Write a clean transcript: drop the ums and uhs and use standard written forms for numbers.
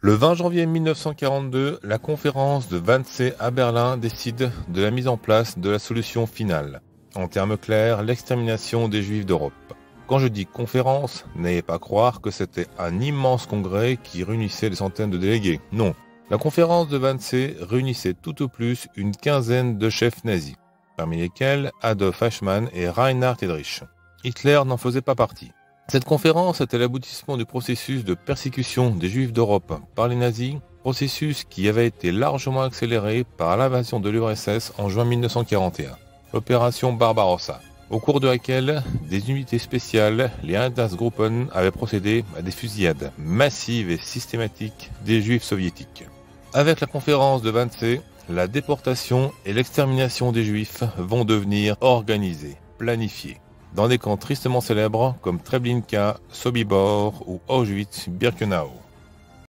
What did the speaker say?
Le 20 janvier 1942, la conférence de Wannsee à Berlin décide de la mise en place de la solution finale. En termes clairs, l'extermination des Juifs d'Europe. Quand je dis conférence, n'ayez pas croire que c'était un immense congrès qui réunissait des centaines de délégués. Non. La conférence de Wannsee réunissait tout au plus une quinzaine de chefs nazis, parmi lesquels Adolf Eichmann et Reinhard Heydrich. Hitler n'en faisait pas partie. Cette conférence était l'aboutissement du processus de persécution des Juifs d'Europe par les nazis, processus qui avait été largement accéléré par l'invasion de l'URSS en juin 1941, l'opération Barbarossa, au cours de laquelle des unités spéciales, les Einsatzgruppen, avaient procédé à des fusillades massives et systématiques des Juifs soviétiques. Avec la conférence de Wannsee, la déportation et l'extermination des Juifs vont devenir organisées, planifiées, dans des camps tristement célèbres comme Treblinka, Sobibor ou Auschwitz-Birkenau.